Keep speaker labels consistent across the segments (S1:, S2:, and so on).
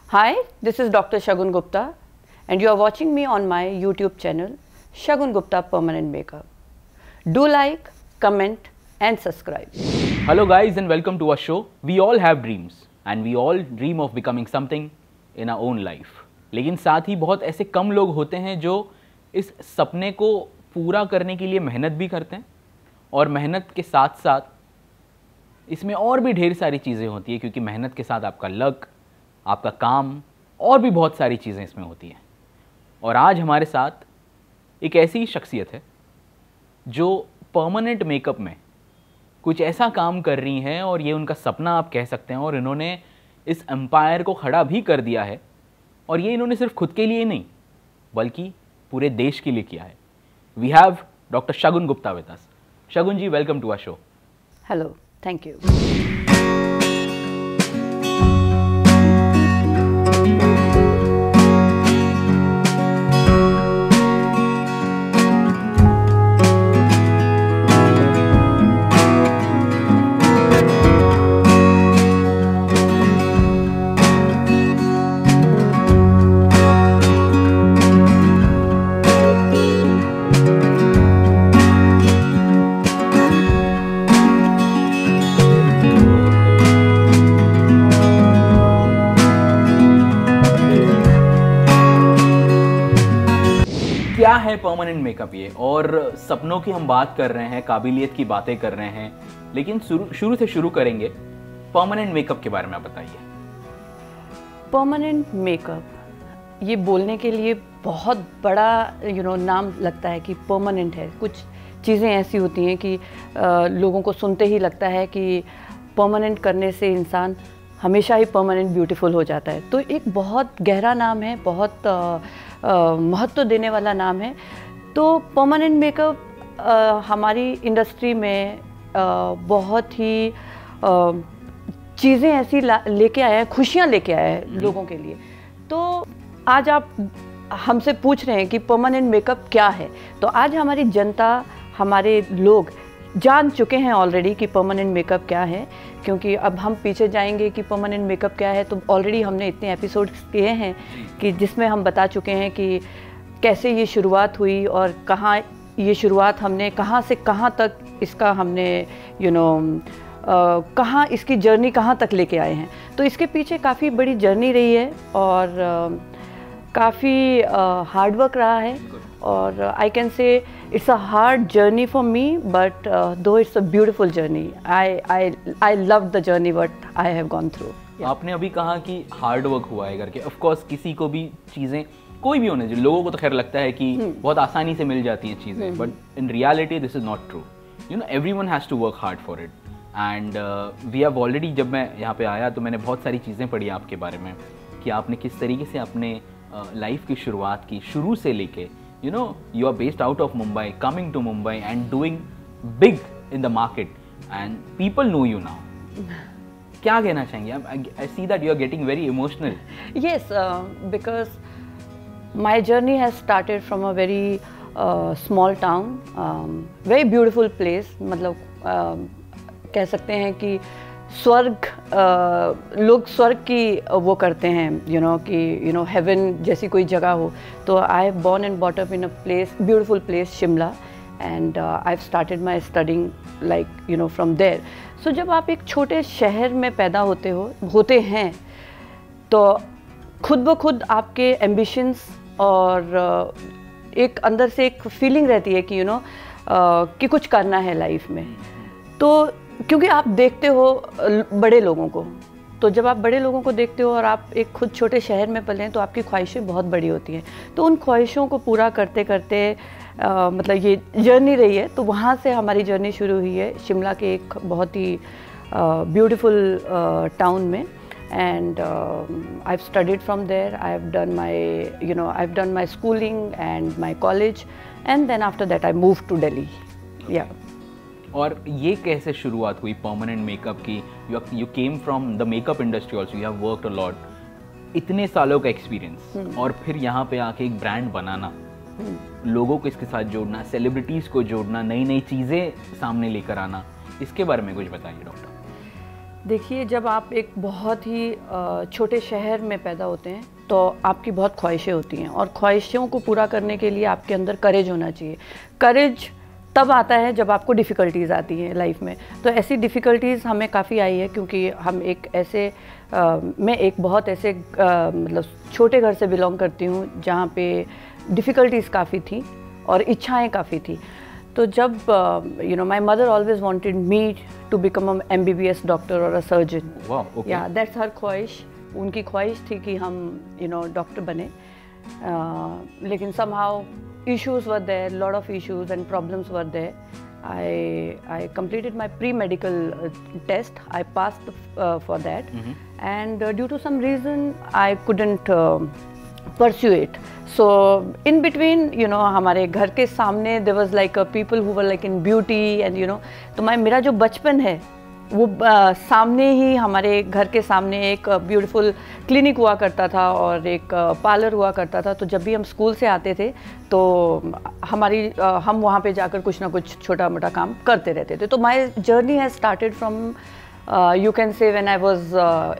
S1: Hi, this is Dr. Shagun Gupta and you are watching me on my YouTube channel Shagun Gupta Permanent Makeup. Do like, comment and subscribe.
S2: Hello guys and welcome to our show. We all have dreams and we all dream of becoming something in our own life. लेकिन साथ ही बहुत ऐसे कम लोग होते हैं जो इस सपने को पूरा करने के लिए मेहनत भी करते हैं और मेहनत के साथ साथ इसमें और भी ढेर सारी चीज़ें होती है क्योंकि मेहनत के साथ आपका लक, आपका काम और भी बहुत सारी चीज़ें इसमें होती हैं। और आज हमारे साथ एक ऐसी शख्सियत है जो परमानेंट मेकअप में कुछ ऐसा काम कर रही हैं और ये उनका सपना आप कह सकते हैं और इन्होंने इस एम्पायर को खड़ा भी कर दिया है। और ये इन्होंने सिर्फ खुद के लिए नहीं बल्कि पूरे देश के लिए किया है। We have doctor Shagun Gupta with us. Shagun ji, welcome to our show.
S1: Hello, thank you.
S2: क्या है परमानेंट मेकअप ये? और सपनों की हम बात कर रहे हैं, काबिलियत की बातें कर रहे हैं, लेकिन शुरू से शुरू करेंगे परमानेंट मेकअप के बारे में। आप बताइए।
S1: परमानेंट मेकअप ये बोलने के लिए बहुत बड़ा नाम लगता है कि परमानेंट है। कुछ चीज़ें ऐसी होती हैं कि लोगों को सुनते ही लगता है कि परमानेंट करने से इंसान हमेशा ही परमानेंट ब्यूटीफुल हो जाता है। तो एक बहुत गहरा नाम है, बहुत महत्व देने वाला नाम है। तो परमानेंट मेकअप हमारी इंडस्ट्री में बहुत ही चीज़ें ऐसी लेके आया है, खुशियाँ लेके आया है लोगों के लिए। तो आज आप हमसे पूछ रहे हैं कि परमानेंट मेकअप क्या है, तो आज हमारी जनता, हमारे लोग जान चुके हैं ऑलरेडी कि परमानेंट मेकअप क्या है। क्योंकि अब हम पीछे जाएंगे कि परमानेंट मेकअप क्या है, तो ऑलरेडी हमने इतने एपिसोड्स किए हैं कि जिसमें हम बता चुके हैं कि कैसे ये शुरुआत हुई और कहाँ ये शुरुआत हमने कहाँ से कहाँ तक इसका हमने कहाँ इसकी जर्नी कहाँ तक लेके आए हैं। तो इसके पीछे काफ़ी बड़ी जर्नी रही है और काफ़ी हार्डवर्क रहा है। और I can say it's a hard journey for me but though it's a beautiful journey. I love the journey what I have gone through.
S2: आपने अभी कहा कि हार्ड वर्क हुआ है करके। ऑफ कोर्स किसी को भी चीज़ें कोई भी होने चाहिए, लोगों को तो खैर लगता है कि बहुत आसानी से मिल जाती हैं चीज़ें, but in reality this is not true. Everyone has to work hard for it. And we have already, जब मैं यहाँ पे आया तो मैंने बहुत सारी चीज़ें पढ़ी आपके बारे में कि आपने किस तरीके से अपने लाइफ की शुरुआत की, शुरू से लेके you are based out of Mumbai, coming to Mumbai and doing big in the market and people know you now. क्या कहना चाहेंगे? I see that you are getting very emotional.
S1: Yes, because my journey has started from a very small town, very beautiful place. मतलब कह सकते हैं कि स्वर्ग, लोग स्वर्ग की वो करते हैं कि हेवन जैसी कोई जगह हो। तो I have born and brought up in a place, beautiful place Shimla, and I have started my studying like from there. So जब आप एक छोटे शहर में पैदा होते हैं तो खुद ब खुद आपके एम्बिशंस और एक अंदर से एक फीलिंग रहती है कि कि कुछ करना है लाइफ में। तो क्योंकि आप देखते हो बड़े लोगों को, तो जब आप बड़े लोगों को देखते हो और आप एक खुद छोटे शहर में पले हैं तो आपकी ख्वाहिशें बहुत बड़ी होती हैं। तो उन ख्वाहिशों को पूरा करते करते मतलब ये जर्नी रही है। तो वहाँ से हमारी जर्नी शुरू हुई है शिमला के एक बहुत ही ब्यूटीफुल टाउन में। And I have studied from there, I have done my schooling and my college, and then after that I move to Delhi. या
S2: और ये कैसे शुरुआत हुई परमानेंट मेकअप की? You came from the makeup industry also, you have worked a lot, इतने सालों का एक्सपीरियंस, और फिर यहाँ पे आके एक ब्रांड बनाना, लोगों को इसके साथ जोड़ना, सेलिब्रिटीज़ को जोड़ना, नई नई चीज़ें सामने लेकर आना, इसके बारे में कुछ बताइए डॉक्टर।
S1: देखिए, जब आप एक बहुत ही छोटे शहर में पैदा होते हैं तो आपकी बहुत ख्वाहिशें होती हैं, और ख्वाहिशों को पूरा करने के लिए आपके अंदर करेज होना चाहिए। करेज तब आता है जब आपको डिफ़िकल्टीज़ आती हैं लाइफ में। तो ऐसी डिफ़िकल्टीज़ हमें काफ़ी आई है, क्योंकि हम एक ऐसे मैं एक बहुत ऐसे मतलब छोटे घर से बिलोंग करती हूँ जहाँ पे डिफ़िकल्टीज़ काफ़ी थी और इच्छाएं काफ़ी थी। तो जब my mother always wanted me to become a MBBS doctor और अ सर्जन। या दैट्स हर ख्वाहिश, उनकी ख्वाहिश थी कि हम डॉक्टर बने। लेकिन somehow issues were there, lot of issues and problems were there. I completed my pre-medical test. I passed for that, and due to some reason I couldn't pursue it. So in between, हमारे घर के सामने there was like people who were like in beauty and तो मेरा जो बचपन है वो सामने ही हमारे घर के सामने एक ब्यूटीफुल क्लिनिक हुआ करता था और एक पार्लर हुआ करता था। तो जब भी हम स्कूल से आते थे तो हम वहाँ पे जाकर कुछ ना कुछ छोटा मोटा काम करते रहते थे। तो my journey has started from you can say when I was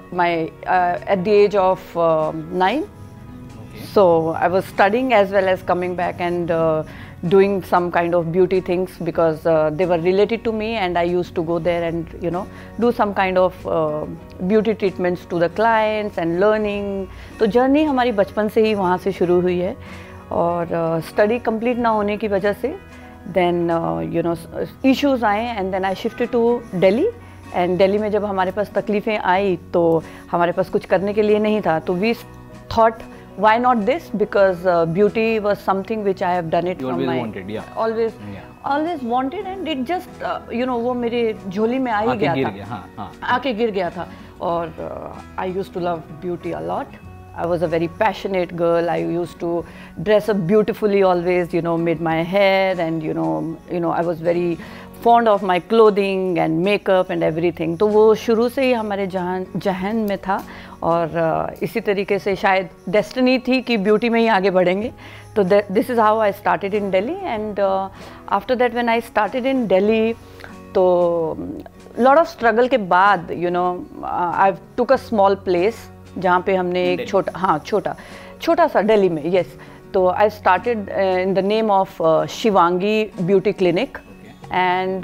S1: at the age of 9. So I was studying as well as coming back and doing some kind of beauty things because they were related to me, and I used to go there and do some kind of beauty treatments to the clients and learning. तो journey हमारी बचपन से ही वहाँ से शुरू हुई है, और स्टडी कंप्लीट ना होने की वजह से then issues आए, and then I shifted to Delhi. and Delhi में जब हमारे पास तकलीफ़ें आई तो हमारे पास कुछ करने के लिए नहीं था, तो we thought why not this, because beauty was something which I have done it
S2: you
S1: from
S2: always
S1: my
S2: wanted, yeah.
S1: always wanted, and it just वो मेरे झोली में आ ही गया था, आके गिर गया था। और I used to love beauty a lot. I was a very passionate girl. I used to dress up beautifully always, made my hair, and I was very fond of my clothing and makeup and everything. तो वो शुरू से ही हमारे जहन में था, और इसी तरीके से शायद डेस्टिनी थी कि ब्यूटी में ही आगे बढ़ेंगे। तो this is how I started in Delhi, and after that when I started in Delhi तो लॉट ऑफ स्ट्रगल के बाद आई टुक अ स्मॉल प्लेस जहाँ पे हमने एक छोटा सा दिल्ली में, यस। तो I started in the name of Shivangi beauty clinic, and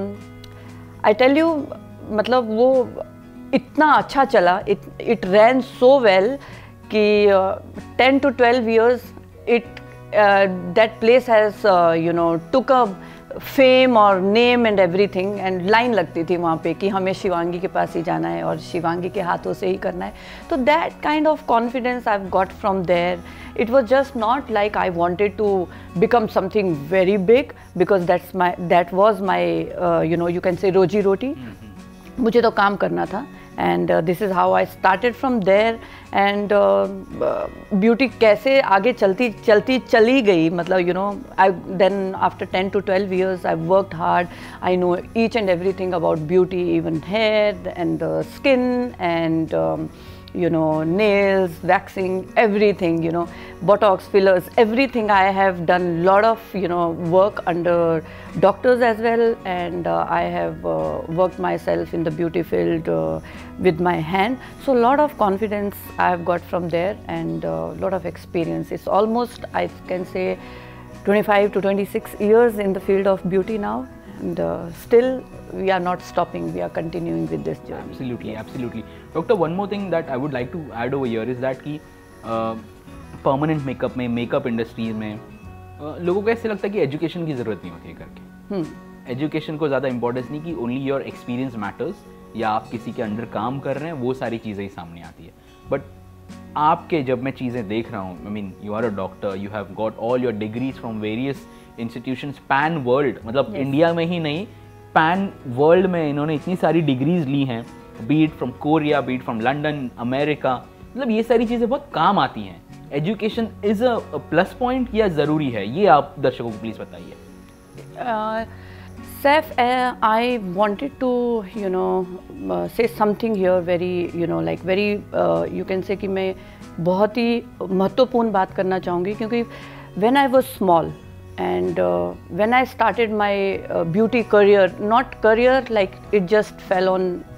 S1: I tell you, मतलब वो इतना अच्छा चला, इट रैन सो वेल कि 10 to 12 years that place has took a fame और name and everything, and line लगती थी वहाँ पे कि हमें शिवांगी के पास ही जाना है और शिवांगी के हाथों से ही करना है। तो that kind of confidence I've got from there. It was just not like I wanted to become something very big, because that was my you can say रोजी रोटी। मुझे तो काम करना था, and this is how I started from there. and beauty कैसे आगे चलती चली गई, मतलब then after 10 to 12 years I worked hard. I know each and everything about beauty, even hair and skin and nails, waxing, everything, Botox, fillers, everything. I have done lot of, work under doctors as well, and I have worked myself in the beauty field with my hand. So lot of confidence I have got from there, and lot of experience. It's almost, I can say, 25 to 26 years in the field of beauty now, and still we are not stopping, we are continuing with this journey.
S2: Absolutely. Doctor, one more thing that I would like to add over here is that कि permanent makeup में, makeup industries में लोगों को ऐसे लगता है कि education की ज़रूरत नहीं होती है करके। Education को ज़्यादा importance नहीं, कि only your experience matters, या आप किसी के अंडर काम कर रहे हैं, वो सारी चीज़ें ही सामने आती है। But आपके जब मैं चीज़ें देख रहा हूँ, I mean you are a doctor, you have got all your degrees from various institutions pan world, मतलब इंडिया में ही नहीं, पैन वर्ल्ड में इन्होंने इतनी सारी डिग्रीज ली हैं, be it from Korea, be it from London, America, मतलब ये सारी चीज़ें बहुत काम आती हैं। Education is a plus point या ज़रूरी है, ये आप दर्शकों को प्लीज़ बताइए।
S1: Seth, I wanted to say something here very very you can say कि मैं बहुत ही महत्वपूर्ण बात करना चाहूँगी, क्योंकि when I was small and when I started my beauty career, not career like it just fell on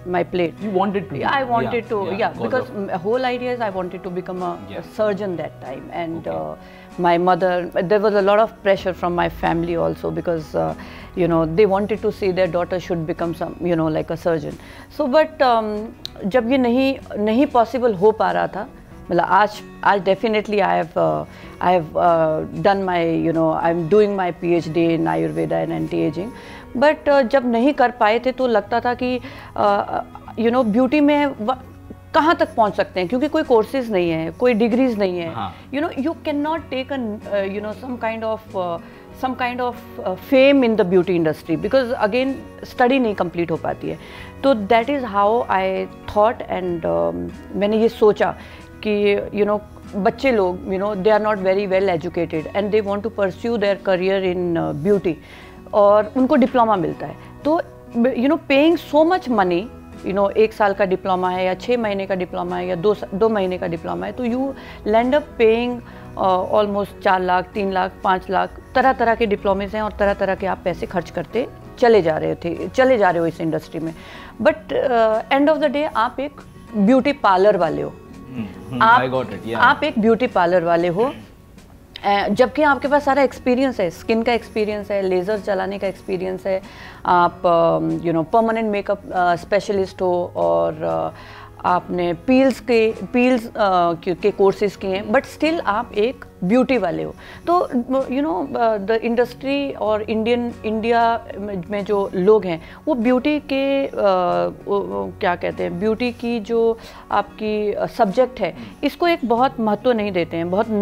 S1: my plate.
S2: You wanted to?
S1: I wanted to, because whole idea is I wanted to become a surgeon that time, and my mother, there was a lot of pressure from my family also, because you know, they wanted to see their daughter should become some, you know, like a surgeon. So but जब ये नहीं possible हो पा रहा था, मतलब आज definitely I have done my, you know, I'm doing my PhD in Ayurveda and anti-aging, but जब नहीं कर पाए थे तो लगता था कि you know, ब्यूटी में कहाँ तक पहुँच सकते हैं, क्योंकि कोई कोर्सेज नहीं है, कोई डिग्रीज नहीं है, you know, you can not take you know some kind of fame in the beauty industry, because again study नहीं complete हो पाती है. तो that is how I thought, and मैंने ये सोचा कि you know, बच्चे लोग, you know, they are not very well educated and they want to pursue their career in beauty, और उनको डिप्लोमा मिलता है, तो you know, paying so much money, you know, 1 साल का डिप्लोमा है या 6 महीने का डिप्लोमा है या 2 महीने का डिप्लोमा है, तो you land up paying almost 4 lakh, 3 lakh, 5 lakh, तरह तरह के डिप्लोमेस हैं और तरह तरह के आप पैसे खर्च करते चले जा रहे हो इस इंडस्ट्री में. But end of the day आप एक ब्यूटी पार्लर वाले हो, आप एक ब्यूटी पार्लर वाले हो, जबकि आपके पास सारा एक्सपीरियंस है, स्किन का एक्सपीरियंस है, लेज़र चलाने का एक्सपीरियंस है, आप you know permanent makeup specialist हो, और आपने पील्स के कोर्सेज किए हैं, बट स्टिल आप एक ब्यूटी वाले हो. तो यू नो, द इंडस्ट्री और इंडिया में जो लोग हैं वो ब्यूटी के क्या कहते हैं, ब्यूटी की जो आपकी सब्जेक्ट है, इसको एक बहुत महत्व नहीं देते हैं, बहुत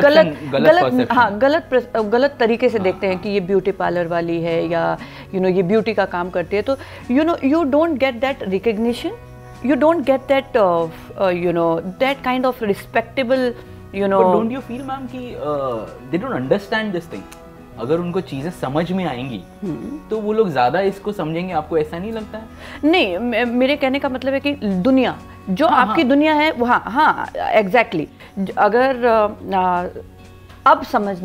S1: गलत तरीके से देखते हैं कि ये ब्यूटी पार्लर वाली है या यू नो ये ब्यूटी का काम करती है. तो you know, you don't get that recognition, you don't get that you know, that kind of respectable, you know.
S2: But don't you feel, ma'am, कि they don't understand this thing? अगर उनको चीजें समझ में आएंगी तो वो लोग ज्यादा इसको समझेंगे, आपको ऐसा नहीं लगता है?
S1: नहीं, मेरे कहने का मतलब है कि दुनिया जो आपकी दुनिया है वो, हाँ एग्जैक्टली, अगर अब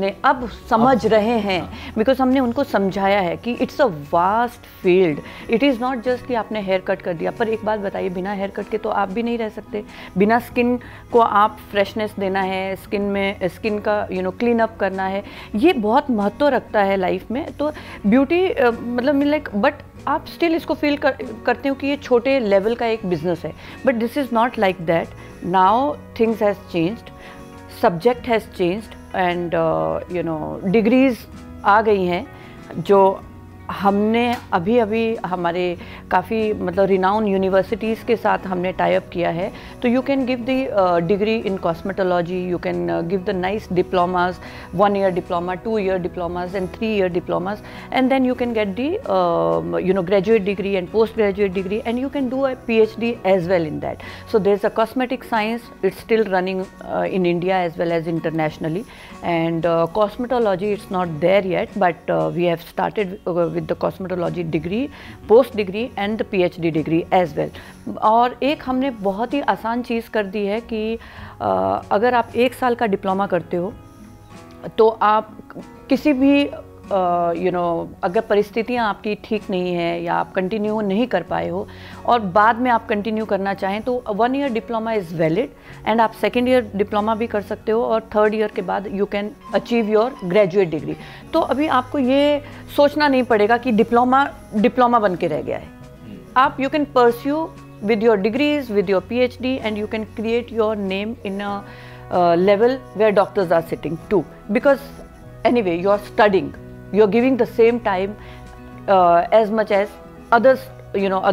S1: समझ रहे हैं, बिकॉज हमने उनको समझाया है कि it's a vast field. It is not just कि आपने हेयर कट कर दिया. पर एक बात बताइए, बिना हेयर कट के तो आप भी नहीं रह सकते. बिना स्किन को आप फ्रेशनेस देना है, स्किन का यू नो क्लीन अप करना है, ये बहुत महत्व रखता है लाइफ में. तो ब्यूटी मतलब लाइक, बट आप स्टिल इसको फील करते हो कि ये छोटे लेवल का एक बिजनेस है. But this is not like that. Now things has changed, subject has changed, and you know degrees आ गई हैं जो हमने अभी हमारे काफ़ी मतलब रिनाउन यूनिवर्सिटीज़ के साथ हमने टाई अप किया है. तो you can give the degree in cosmetology, you can give the nice diplomas, 1 year diploma, 2 year diplomas and 3 year diplomas, and then you can get the you know graduate degree and post graduate degree, and you can do a PhD as well in that. So there is a cosmetic science, it's still running in India as well as internationally, and cosmetology, it's not there yet, but we have started with the cosmetology degree, post degree and the PhD degree as well. और एक हमने बहुत ही आसान चीज़ कर दी है कि अगर आप 1 साल का डिप्लोमा करते हो तो आप किसी भी यू नो अगर परिस्थितियाँ आपकी ठीक नहीं है या आप कंटिन्यू नहीं कर पाए हो और बाद में आप कंटिन्यू करना चाहें तो 1 year diploma is valid, and आप 2nd year डिप्लोमा भी कर सकते हो, और 3rd year के बाद you can achieve your graduate degree. तो अभी आपको ये सोचना नहीं पड़ेगा कि डिप्लोमा बन के रह गया है. आप you can pursue with your degrees, with your PhD, and you can create your name in a level where doctors are sitting too, because anyway you are studying, you are giving the same time as much as others, you know,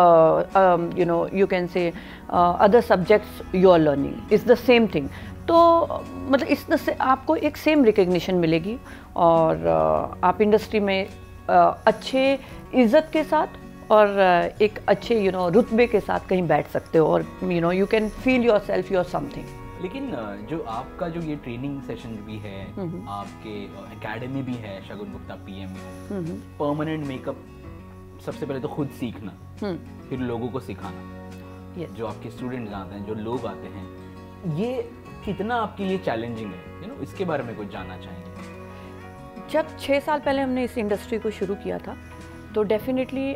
S1: you know, you can say other subjects you are learning, it's the same thing. तो मतलब इससे आपको एक same recognition मिलेगी और आप industry में अच्छे इज्जत के साथ और एक अच्छे यू नो रुतबे के साथ कहीं बैठ सकते हो, और you know you can feel your self your something.
S2: लेकिन जो आपका जो ये ट्रेनिंग सेशन भी है, आपके एकेडमी भी है Shagun Gupta PMU, permanent makeup सबसे पहले तो खुद सीखना, फिर लोगों को सिखाना, जो आपके स्टूडेंट्स आते हैं, जो लोग आते हैं, ये कितना आपके लिए चैलेंजिंग है, यू नो, इसके बारे में कुछ जानना चाहेंगे.
S1: जब 6 साल पहले हमने इस इंडस्ट्री को शुरू किया था तो डेफिनेटली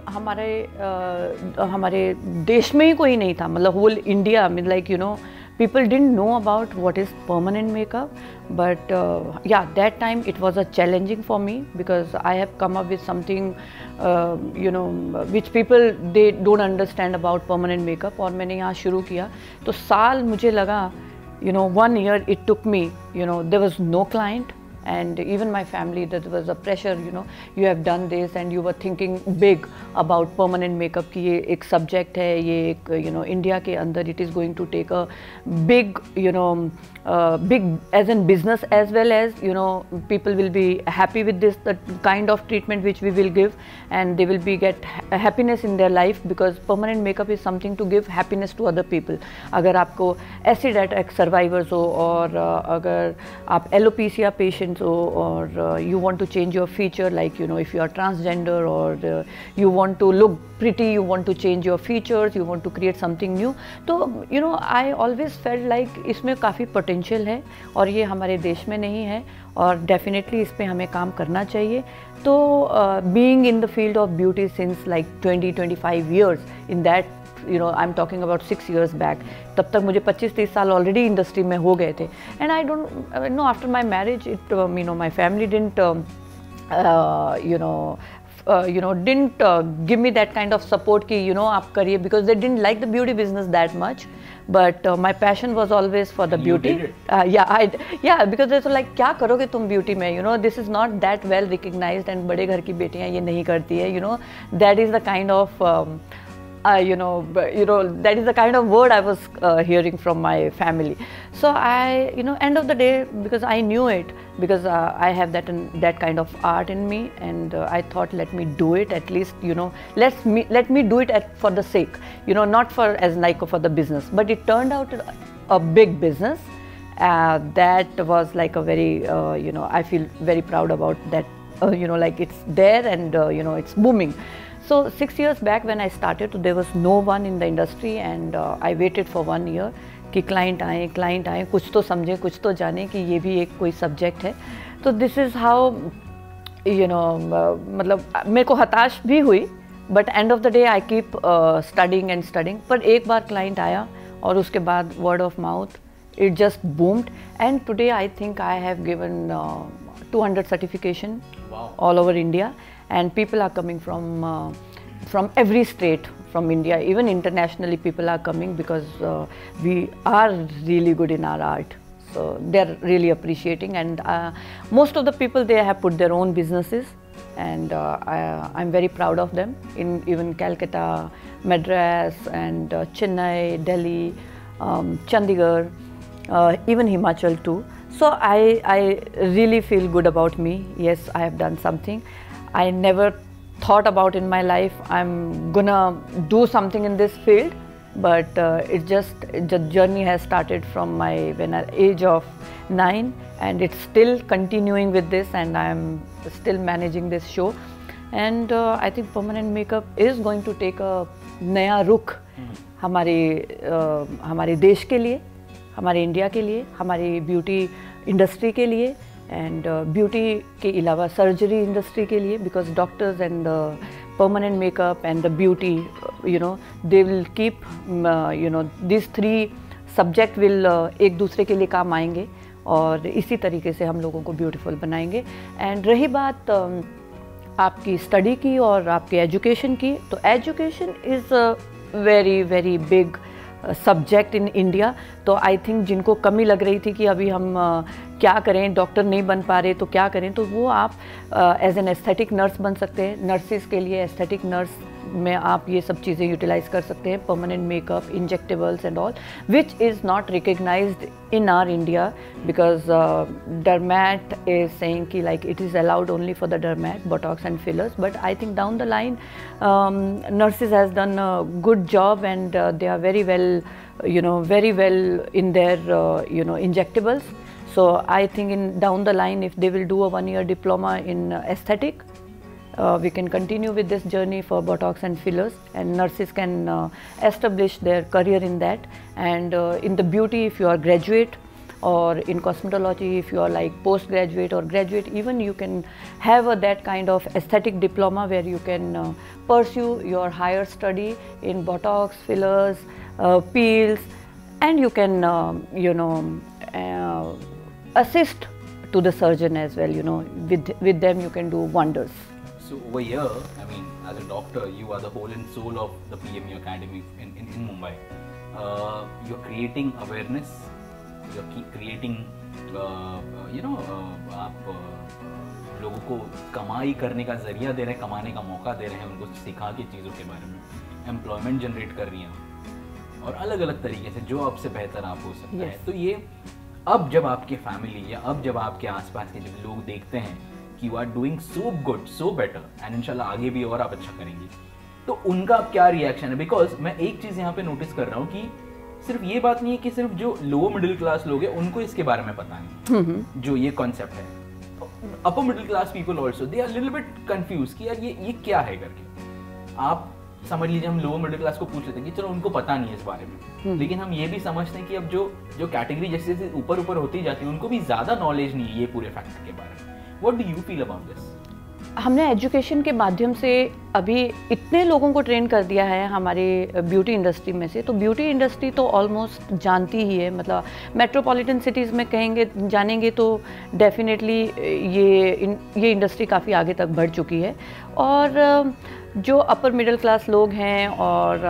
S1: हमारे देश में ही कोई नहीं था, मतलब होल इंडिया में, like people didn't know about what is permanent makeup, but yeah, that time it was a challenging for me because I have come up with something which people they don't understand about permanent makeup. और मैंने यहाँ शुरू किया तो साल मुझे लगा, 1 year it took me, there was no client. And even my family, that was a pressure, you have done this and you were thinking big about permanent makeup कि ये एक subject है, ये एक इंडिया के अंदर it is going to take a big big as in business, as well as people will be happy with this, the kind of treatment which we will give, and they will be get happiness in their life, because permanent makeup is something to give happiness to other people. अगर आपको acid attack survivors हो, और अगर आप alopecia patients हो, or you want to change your feature, like if you are transgender, or you want to look pretty, you want to change your features, you want to create something new, तो I always felt like इसमें काफ़ी potential है और ये हमारे देश में नहीं है, और definitely इस पे हमें काम करना चाहिए. तो being in the field of beauty since like 20-25 years, in that I'm talking about 6 years back, तब तक मुझे 25-30 साल already industry में हो गए थे. And I don't know, after my marriage, my family didn't didn't give me that kind of support कि आप करिए, because they didn't like the beauty business that much. But my passion was always for the beauty. Yeah, because they were like, क्या करोगे तुम beauty में, this is not that well recognized, and बड़े घर की बेटियाँ ये नहीं करती है, that is the kind of that is the kind of word I was hearing from my family. So I, end of the day, because I knew it, because I have that kind of art in me, and I thought, let me do it at least, let me do it for the sake, not for as like for the business. But it turned out a big business. That was like a very, I feel very proud about that, like it's there, and it's booming. So 6 years back when I started, there was no one in the industry, and I waited for 1 year कि client आए, कुछ तो समझे, कुछ तो जाने कि ये भी एक कोई subject है. तो this is how, मतलब मेरे को हताश भी हुई, but end of the day I keep studying and studying. पर एक बार client आया, और उसके बाद word of mouth, it just boomed, and today I think I have given 200 certification. Wow. All over India, and people are coming from every state from India. Even internationally people are coming, because we are really good in our art, so they're really appreciating. And most of the people, they have put their own businesses, and I'm very proud of them, in even Calcutta, Madras, and Chennai, Delhi, Chandigarh, even Himachal too. So I really feel good about me. Yes, I have done something I never thought about in my life. I'm gonna do something in this field, but the journey has started from my age of 9, and it's still continuing with this, and I'm still managing this show. And I think permanent makeup is going to take a नया रुख हमारे देश के लिए, हमारे India के लिए, हमारी ब्यूटी इंडस्ट्री के लिए, एंड ब्यूटी के अलावा सर्जरी इंडस्ट्री के लिए, because doctors and permanent makeup and the beauty, they will keep, these 3 subject will एक दूसरे के लिए काम आएंगे, और इसी तरीके से हम लोगों को ब्यूटीफुल बनाएंगे. एंड रही बात आपकी स्टडी की और आपके एजुकेशन की, तो education is very very big subject in India. तो आई थिंक जिनको कमी लग रही थी कि अभी हम क्या करें, डॉक्टर नहीं बन पा रहे तो क्या करें, तो वो आप एज एन एस्थेटिक नर्स बन सकते हैं. नर्सिस के लिए एस्थेटिक नर्स में आप ये सब चीज़ें यूटिलाइज कर सकते हैं, permanent makeup, injectables and all, which is not recognised in our India, because dermat is saying ki like it is allowed only for the dermat, botox and fillers. But I think down the line nurses has done a good job, and they are very well, very well in their injectables. So I think in down the line, if they will do a 1-year diploma in aesthetic, we can continue with this journey for botox and fillers, and nurses can establish their career in that. And in the beauty, if you are graduate or in cosmetology, if you are like postgraduate or graduate, even you can have that kind of aesthetic diploma where you can pursue your higher study in Botox, fillers, peels, and you can assist to the surgeon as well. With them you can do wonders.
S2: So over here, I mean, as a doctor, you are the whole and soul of the PMU Academy in Mumbai. You're creating awareness, you're creating, आप लोगों को कमाई करने का जरिया दे रहे हैं, कमाने का मौका दे रहे हैं, उनको सिखा के चीज़ों के बारे में, एम्प्लॉयमेंट जनरेट कर रही हैं और अलग अलग तरीके से जो आपसे बेहतर आप हो सकता है। तो ये अब जब आपके फैमिली या अब जब आपके आसपास के जब लोग देखते हैं कि you are doing so good, so better and इंशाल्लाह आगे भी और आप अच्छा करेंगे, तो उनका अब क्या रिएक्शन है? बिकॉज मैं एक चीज़ यहाँ पे नोटिस कर रहा हूँ कि सिर्फ ये बात नहीं है कि सिर्फ जो लोअर मिडिल क्लास लोग हैं उनको इसके बारे में पता नहीं, जो ये कॉन्सेप्ट है। Upper middle class people also they are little bit confuse कि यार ये क्या है करके। आप समझ लीजिए हम लोअर मिडिल क्लास को पूछ लेते हैं कि चलो उनको पता नहीं है इस बारे में, लेकिन हम ये भी समझते हैं कि अब जो कैटेगरी जैसे जैसे ऊपर ऊपर होती जाती है उनको भी ज्यादा नॉलेज नहीं है ये पूरे फैक्टर के बारे में। What do you feel about this?
S1: हमने एजुकेशन के माध्यम से अभी इतने लोगों को ट्रेन कर दिया है हमारे ब्यूटी इंडस्ट्री में से, तो ब्यूटी इंडस्ट्री तो ऑलमोस्ट जानती ही है। मतलब मेट्रोपॉलिटन सिटीज़ में जानेंगे तो डेफिनेटली ये इंडस्ट्री काफ़ी आगे तक बढ़ चुकी है। और जो अपर मिडिल क्लास लोग हैं और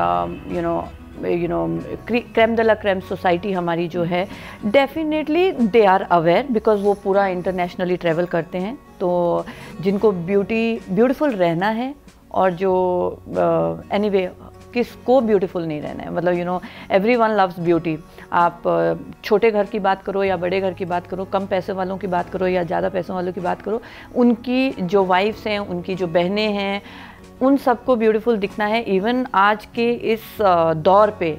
S1: crème de la crème society हमारी जो है, definitely they are aware because वो पूरा इंटरनेशनली ट्रैवल करते हैं। तो जिनको ब्यूटीफुल रहना है और जो एनीवे किसको ब्यूटीफुल नहीं रहना है, मतलब एवरीवन लव्स ब्यूटी। आप छोटे घर की बात करो या बड़े घर की बात करो, कम पैसे वालों की बात करो या ज़्यादा पैसों वालों की बात करो, उनकी जो वाइफ्स हैं, उनकी जो बहनें हैं, उन सबको ब्यूटीफुल दिखना है। इवन आज के इस दौर पे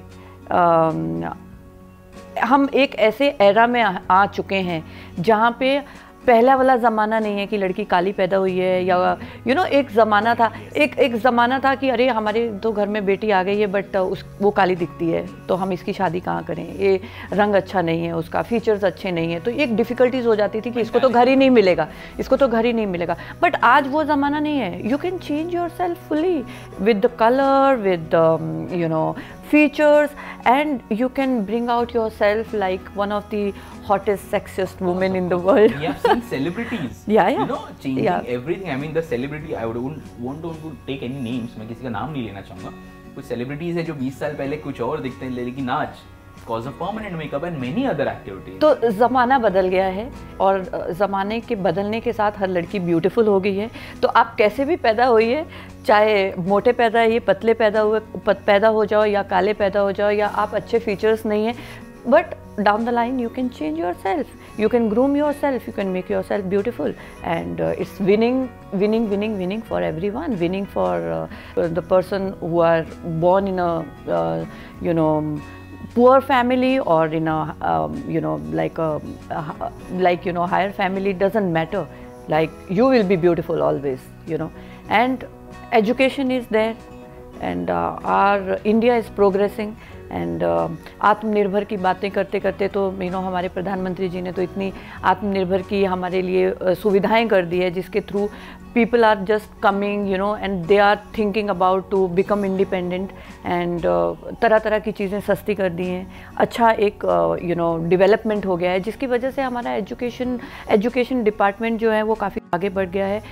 S1: हम एक ऐसे एरा में आ चुके हैं जहाँ पे पहला वाला ज़माना नहीं है कि लड़की काली पैदा हुई है या एक ज़माना था कि अरे हमारे तो घर में बेटी आ गई है बट वो काली दिखती है तो हम इसकी शादी कहाँ करें, ये रंग अच्छा नहीं है, उसका फीचर्स अच्छे नहीं है, तो एक डिफ़िकल्टीज हो जाती थी कि इसको तो घर ही नहीं मिलेगा, बट आज वो ज़माना नहीं है। You can change your self fully with the colour, with features, and you can bring out yourself like one of the hottest, sexiest women in the world.
S2: We have seen celebrities, changing everything. I mean, the celebrity, I wouldn't want to take any names. मैं किसी का नाम नहीं लेना चाहूँगा। कुछ celebrities है जो 20 साल पहले कुछ और दिखते हैं, लेकिन आज cause of permanent makeup and many other activities.
S1: तो ज़माना बदल गया है और ज़माने के बदलने के साथ हर लड़की ब्यूटीफुल हो गई है। तो आप कैसे भी पैदा होइए, चाहे मोटे पैदा है, पतले पैदा हो जाओ या काले पैदा हो जाओ या आप अच्छे फीचर्स नहीं है, but down the line you can change your self, you can groom yourself, you can make yourself beautiful, and it's winning for everyone, winning for the person who are born in a poor family or in a higher family. Doesn't matter, like you will be beautiful always, and education is there, and our India is progressing. And आत्मनिर्भर की बातें करते करते तो हमारे प्रधानमंत्री जी ने तो इतनी आत्मनिर्भर की हमारे लिए सुविधाएं कर दी है जिसके through people are just coming and they are thinking about to become independent, and तरह तरह की चीज़ें सस्ती कर दी हैं। अच्छा एक डेवलपमेंट हो गया है जिसकी वजह से हमारा एजुकेशन डिपार्टमेंट जो है वो काफ़ी आगे बढ़ गया है।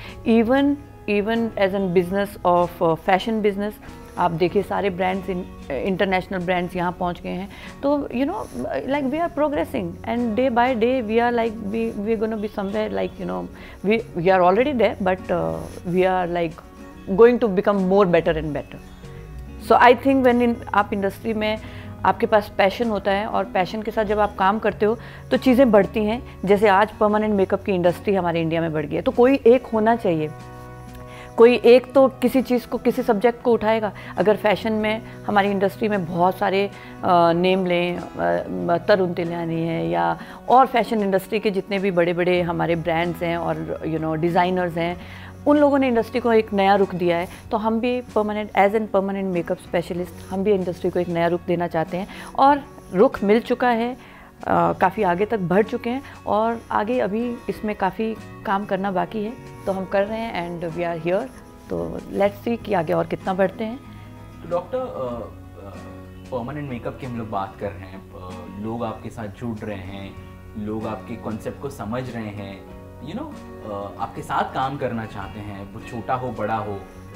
S1: Even as an business of fashion business, आप देखिए सारे ब्रांड्स इंटरनेशनल ब्रांड्स यहाँ पहुँच गए हैं। तो like we are progressing and day by day we are like we gonna be somewhere like we are already there, but we are like going to become more better and better. So I think when आप industry में आपके पास passion होता है और passion के साथ जब आप काम करते हो तो चीज़ें बढ़ती हैं। जैसे आज परमानेंट मेकअप की इंडस्ट्री हमारे इंडिया में बढ़ गई है, तो कोई एक होना चाहिए, कोई एक तो किसी चीज़ को, किसी सब्जेक्ट को उठाएगा। अगर फैशन में हमारी इंडस्ट्री में बहुत सारे नेम लें, तरुण तिलियानी है या और फैशन इंडस्ट्री के जितने भी बड़े बड़े हमारे ब्रांड्स हैं और डिज़ाइनर्स हैं, उन लोगों ने इंडस्ट्री को एक नया रुख दिया है। तो हम भी as an permanent makeup specialist हम भी इंडस्ट्री को एक नया रुख देना चाहते हैं और रुख मिल चुका है। काफ़ी आगे तक बढ़ चुके हैं और आगे अभी इसमें काफ़ी काम करना बाकी है, तो हम कर रहे हैं एंड वी आर हियर। तो लेट्स सी कि आगे और कितना बढ़ते हैं।
S2: तो डॉक्टर, परमानेंट मेकअप की हम लोग बात कर रहे हैं, लोग आपके साथ जुड़ रहे हैं, लोग आपके कॉन्सेप्ट को समझ रहे हैं, आपके साथ काम करना चाहते हैं, वो छोटा हो बड़ा हो।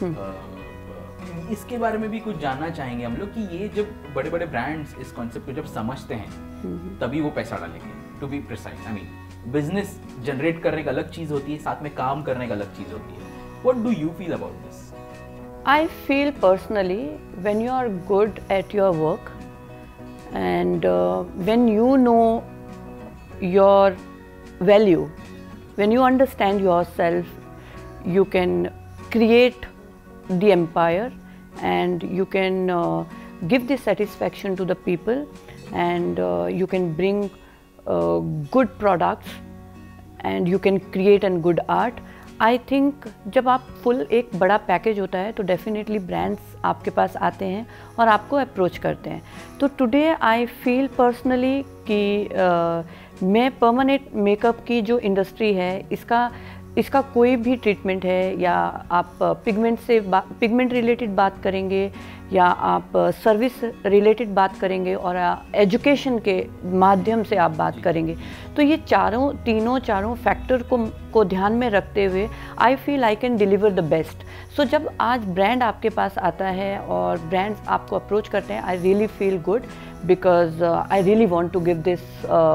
S2: इसके बारे में भी कुछ जानना चाहेंगे हम लोग कि ये जब बड़े बड़े ब्रांड्स इस कॉन्सेप्ट को जब समझते हैं तभी वो पैसा डालेंगे। To be precise, I mean business generate करने का अलग चीज़ होती है, साथ में काम करने का अलग चीज़ होती है। What do you feel about this?
S1: I feel personally, when you are good at your work and when you know your value, when you understand yourself, you can create the empire and you can give the satisfaction to the people and you can bring good products and you can create a good art. I think जब आप full एक बड़ा package होता है तो definitely brands आपके पास आते हैं और आपको अप्रोच करते हैं। तो टुडे आई फील पर्सनली कि मैं परमानेंट मेकअप की जो इंडस्ट्री है इसका कोई भी ट्रीटमेंट है, या आप पिगमेंट रिलेटेड बात करेंगे या आप सर्विस रिलेटेड बात करेंगे और एजुकेशन के माध्यम से आप बात करेंगे, तो ये चारों फैक्टर को ध्यान में रखते हुए I feel I can deliver the best. So जब आज ब्रांड आपके पास आता है और ब्रांड्स आपको अप्रोच करते हैं, I really feel good because I really want to give this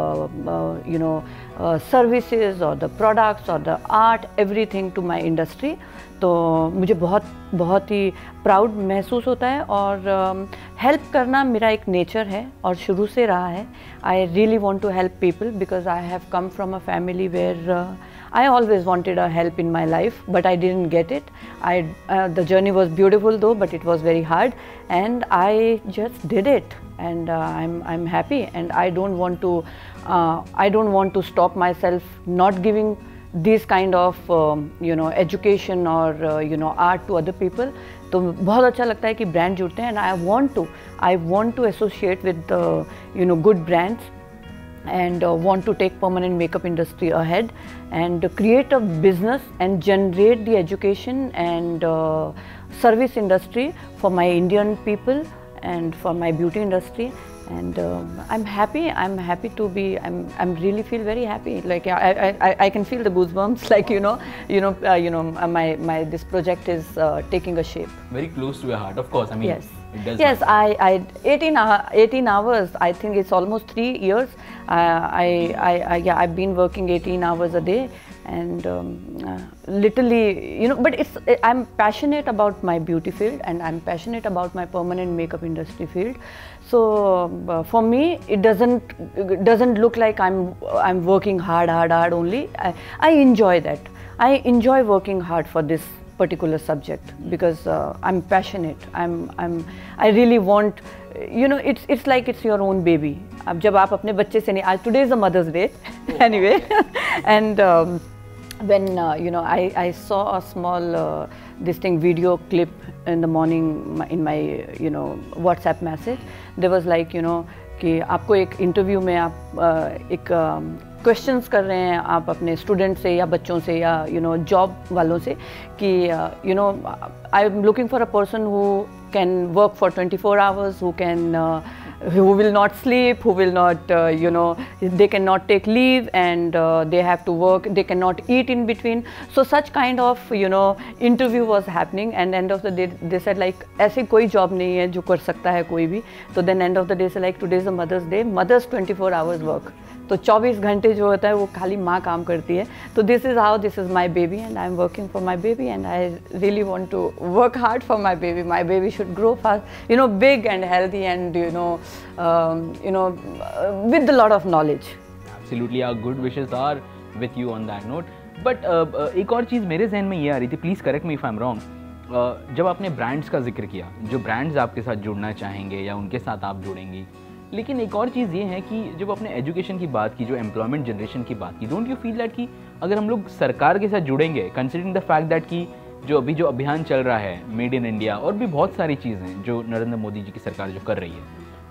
S1: services or the products or the art, everything to my industry. तो मुझे बहुत ही प्राउड महसूस होता है और हेल्प करना मेरा एक नेचर है और शुरू से रहा है। I really want to help people because I have come from a family where I always wanted a help in my life, but I didn't get it. The journey was beautiful though, but it was very hard, and I just did it, and I'm happy, and I don't want to stop myself not giving these kind of education or art to other people. तो बहुत अच्छा लगता है कि brand जुड़ते हैं, and I want to associate with good brands and want to take permanent makeup industry ahead and create a business and generate the education and service industry for my Indian people and for my beauty industry. And I'm happy to be, I'm really feel very happy, like I can feel the goosebumps, like my this project is taking a shape.
S2: Very close to your heart, of course. I mean,
S1: yes.
S2: It does.
S1: Yes, I 18 hours. I think it's almost 3 years. I've been working 18 hours a day, and literally, but I'm passionate about my beauty field, and I'm passionate about my permanent makeup industry field. So for me, it doesn't look like I'm working hard only. I enjoy that. I enjoy working hard for this particular subject because I'm passionate. I really want, it's like it's your own baby. अब जब आप अपने बच्चे से नहीं, आज today is the Mother's Day anyway, and when I saw a small video clip in the morning in my WhatsApp message. There was like कि आपको एक इंटरव्यू में आप एक क्वेश्चंस कर रहे हैं आप अपने स्टूडेंट से या बच्चों से या जॉब वालों से कि I am looking for a person who can work for 24 hours, who will not sleep, who will not they cannot take leave, and they have to work, they cannot eat in between. So such kind of interview was happening, and end of the day they said like ऐसी कोई job नहीं है जो कर सकता है कोई भी. तो then end of the day से like today is a Mother's Day, mothers 24 hours work. तो 24 घंटे जो होता है वो खाली माँ काम करती है. तो this is my baby, and I am working for my baby, and I really want to work hard for my baby. My baby should grow fast, big and healthy, and with a lot of knowledge.
S2: Absolutely, our good wishes are with you on that note. But एक और चीज़ मेरे जहन में ये आ रही थी, please correct me if I am wrong. जब आपने ब्रांड्स का जिक्र किया, जो ब्रांड्स आपके साथ जुड़ना चाहेंगे या उनके साथ आप जुड़ेंगी, लेकिन एक और चीज़ ये है कि जब आपने एजुकेशन की बात की, जो एम्प्लॉयमेंट जनरेशन की बात की, डोंट यू फील दैट कि अगर हम लोग सरकार के साथ जुड़ेंगे, कंसिडरिंग द फैक्ट दैट कि जो अभियान चल रहा है मेड इन इंडिया और भी बहुत सारी चीज़ें जो नरेंद्र मोदी जी की सरकार जो कर रही है,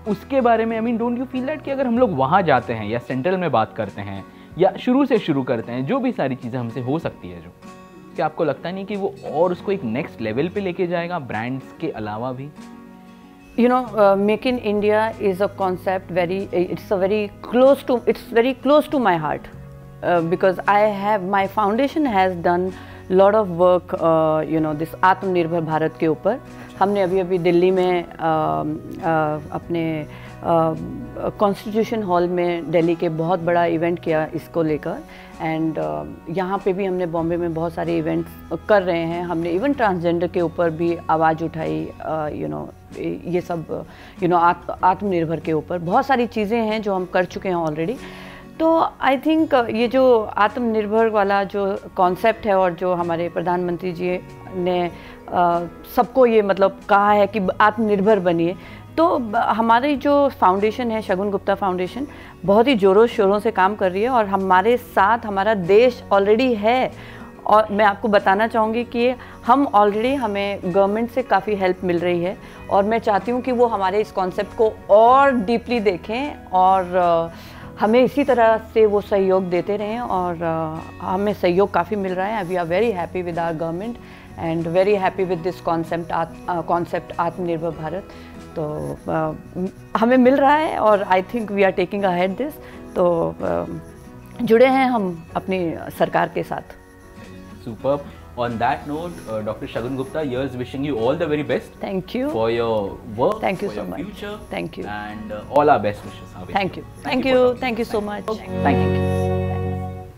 S2: उसके बारे में I mean don't you feel that कि अगर हम लोग वहाँ जाते हैं या सेंट्रल में बात करते हैं या शुरू से शुरू करते हैं, जो भी सारी चीज़ें हमसे हो सकती है, जो क्या आपको लगता नहीं कि वो और उसको एक नेक्स्ट लेवल पे लेके जाएगा ब्रांड्स के अलावा भी?
S1: You know, Make in India is a concept it's very close to my heart, because my foundation has done lot of work, this आत्मनिर्भर भारत के ऊपर। हमने अभी दिल्ली में अपने कॉन्स्टिट्यूशन हॉल में दिल्ली के बहुत बड़ा इवेंट किया इसको लेकर, एंड यहाँ पे भी हमने बॉम्बे में बहुत सारे इवेंट्स कर रहे हैं। हमने इवन ट्रांसजेंडर के ऊपर भी आवाज़ उठाई, ये सब आत्मनिर्भर के ऊपर बहुत सारी चीज़ें हैं जो हम कर चुके हैं ऑलरेडी। तो आई थिंक ये जो आत्मनिर्भर वाला जो कॉन्सेप्ट है और जो हमारे प्रधानमंत्री जी ने सबको ये मतलब कहा है कि आत्मनिर्भर बनिए, तो हमारी जो फाउंडेशन है शगुन गुप्ता फाउंडेशन बहुत ही ज़ोरों शोरों से काम कर रही है और हमारे साथ हमारा देश ऑलरेडी है। और मैं आपको बताना चाहूँगी कि हमें गवर्नमेंट से काफ़ी हेल्प मिल रही है और मैं चाहती हूँ कि वो हमारे इस कॉन्सेप्ट को और डीपली देखें और हमें इसी तरह से वो सहयोग देते रहें, और हमें सहयोग काफ़ी मिल रहा है। We are very happy with our government and very happy with this concept Atmanirbhar Bharat. तो हमें मिल रहा है और I think we are taking ahead this. तो जुड़े हैं हम अपनी सरकार के साथ।
S2: Superb. On that note, Dr. Shagun Gupta, here's wishing you all the very best.
S1: Thank you.
S2: For your work.
S1: Thank you
S2: for
S1: so
S2: your
S1: much.
S2: Future.
S1: Thank you.
S2: And all our best wishes.
S1: Thank you. Thank you. Thank you so much.
S2: Thank you.